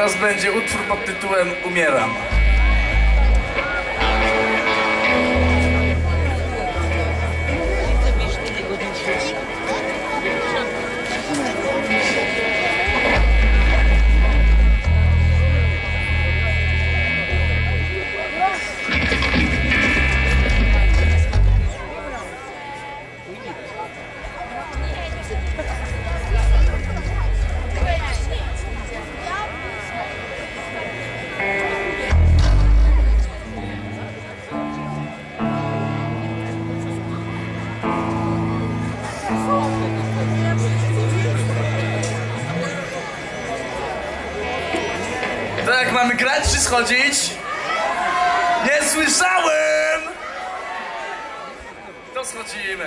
teraz będzie utwór pod tytułem Umieram. To jak mamy grać czy schodzić? Nie słyszałem! To schodzimy.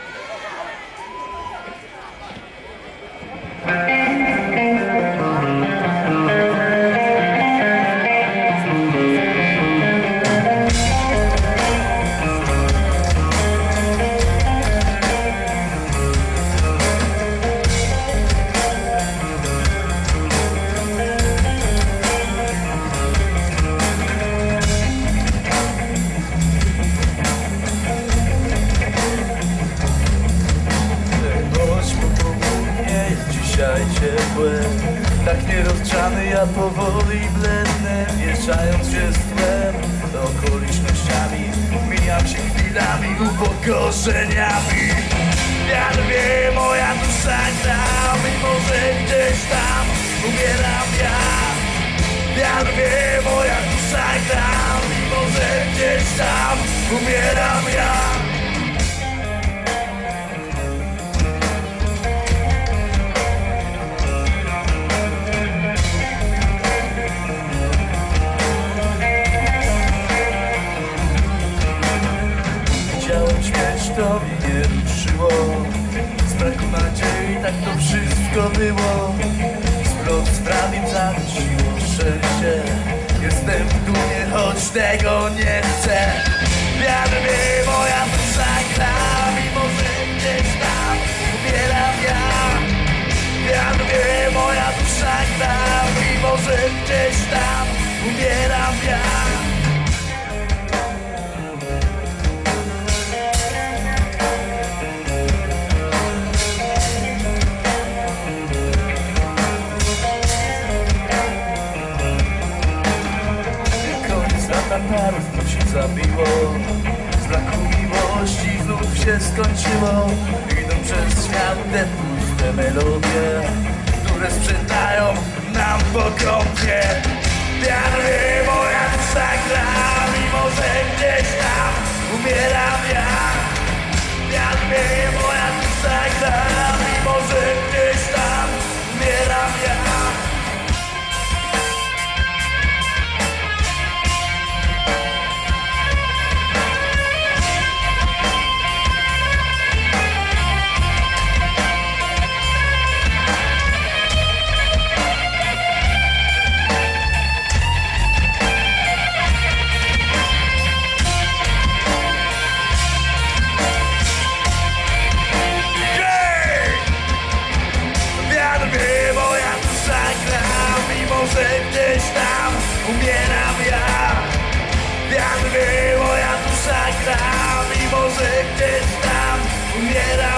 Dzisiaj ciepłe, tak nierozgrzany, ja powoli blednę, mieszając się z tłem, okolicznościami, mijam się chwilami, upokorzeniami. Wiatr wie, moja dusza gra, mimo że gdzieś tam umieram ja. Wiatr wie, moja dusza gra, mimo że gdzieś tam umieram ja. To mnie nie ruszyło, z braku nadziei tak to wszystko było. Splot sprawił zadusiło szczęście, jestem w dumie, choć tego nie chcę. Wiatr wie, moja dusza gra, mimo że gdzieś tam umieram ja. Wiatr wie, moja dusza gra, mimo że gdzieś tam umieram ja. Naród znów się zabiło, z braku miłości znów się skończyło. Idą przez świat te puste melodie, które sprzedają nam pokątnie. Wiatr wie, moja dusza gra, mimo że gdzieś tam umieram ja. Wiatr wie, moja dusza gra, mimo że gdzieś tam umieram ja. Gdzieś tam umieram ja. Wiatr wie, moja dusza gra, mimo że gdzieś tam umieram